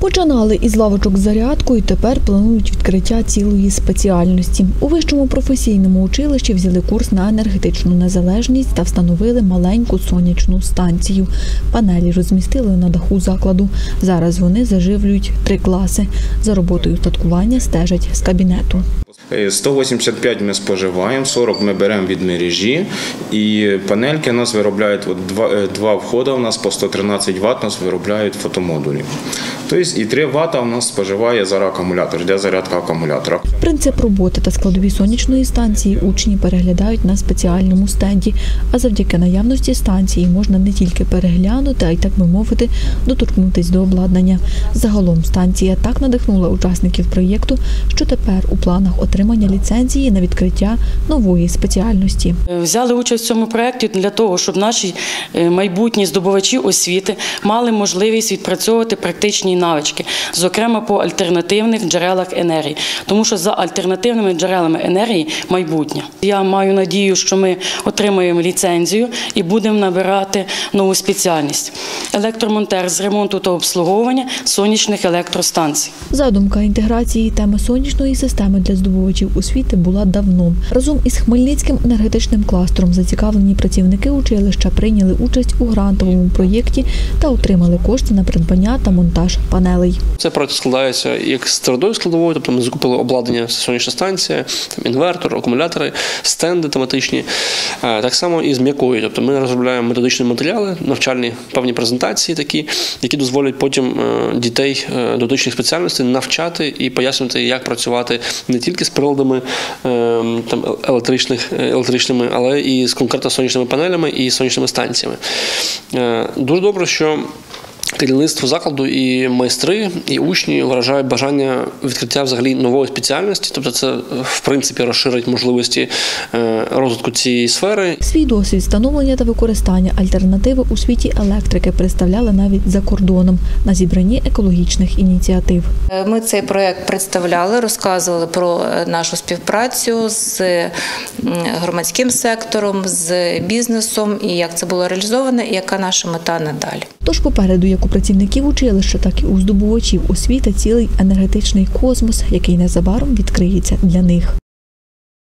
Починали із лавочок з зарядкою, тепер планують відкриття цілої спеціальності. У вищому професійному училищі взяли курс на енергетичну незалежність та встановили маленьку сонячну станцію. Панелі розмістили на даху закладу. Зараз вони заживлюють 3 класи. За роботою устаткування стежать з кабінету. 185 ми споживаємо, 40 ми беремо від мережі, і панельки у нас виробляють, 2 входи у нас по 113 Вт нас виробляють фотомодулі. Тобто і 3 Вт у нас споживає зараз акумулятор, для зарядки акумулятора. Принцип роботи та складові сонячної станції учні переглядають на спеціальному стенді. А завдяки наявності станції можна не тільки переглянути, а й, так би мовити, доторкнутися до обладнання. Загалом станція так надихнула учасників проєкту, що тепер у планах отримання ліцензії на відкриття нової спеціальності. Взяли участь в цьому проєкті для того, щоб наші майбутні здобувачі освіти мали можливість відпрацьовувати практичні навички, зокрема по альтернативних джерелах енергії, тому що за альтернативними джерелами енергії майбутнє. Я маю надію, що ми отримаємо ліцензію і будемо набирати нову спеціальність – електромонтер з ремонту та обслуговування сонячних електростанцій. Задумка інтеграції теми сонячної системи для здобувачів освіти була давно. Разом із Хмельницьким енергетичним кластером зацікавлені працівники училища прийняли участь у грантовому проєкті та отримали кошти на придбання та монтаж панелей. Цей проєкт складається як з твердою складовою, тобто ми закупили обладнання, сонячна станція, інвертор, акумулятори, стенди тематичні, так само і з м'якою. Тобто ми розробляємо методичні матеріали, навчальні певні презентації такі, які дозволять потім дітей дотичних спеціальностей навчати і пояснювати, як працювати не тільки з приладами електричними, але і з конкретно сонячними панелями і сонячними станціями. Дуже добре, що керівництво закладу і майстри, і учні виражають бажання відкриття взагалі нової спеціальності, тобто це, в принципі, розширить можливості розвитку цієї сфери. Свій досвід встановлення та використання альтернативи у світі електрики представляли навіть за кордоном на зібранні екологічних ініціатив. Ми цей проєкт представляли, розказували про нашу співпрацю з громадським сектором, з бізнесом, і як це було реалізовано, і яка наша мета надалі. Тож попереду, як у працівників училища, так і у здобувачів освіти, цілий енергетичний космос, який незабаром відкриється для них.